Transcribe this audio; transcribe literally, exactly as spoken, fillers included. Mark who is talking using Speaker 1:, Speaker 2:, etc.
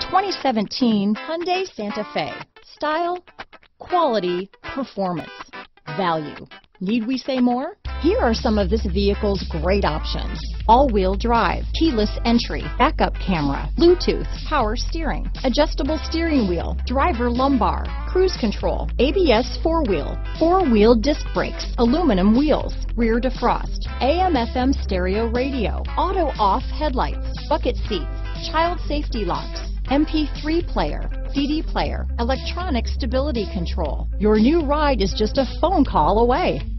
Speaker 1: twenty seventeen Hyundai Santa Fe. Style, quality, performance, value. Need we say more? Here are some of this vehicle's great options: all-wheel drive, keyless entry, backup camera, Bluetooth, power steering, adjustable steering wheel, driver lumbar, cruise control, A B S four-wheel, four-wheel disc brakes, aluminum wheels, rear defrost, A M F M stereo radio, auto-off headlights, bucket seats, child safety locks, M P three player, C D player, electronic stability control. Your new ride is just a phone call away.